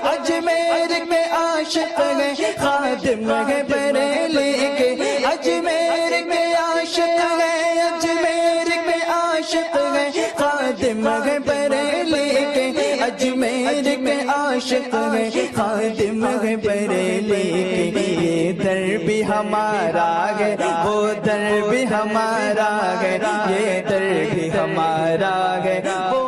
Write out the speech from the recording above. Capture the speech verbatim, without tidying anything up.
अजमेर के आशिक है खादिम है बरेली के, अजमेर के आशिक है, अजमेर के आशिक है खादिम है बरेली के, अजमेर के आशिक है खादिम है बरेली के। ये दर भी हमारा है, वो दर भी हमारा है, ये दर भी हमारा है, वो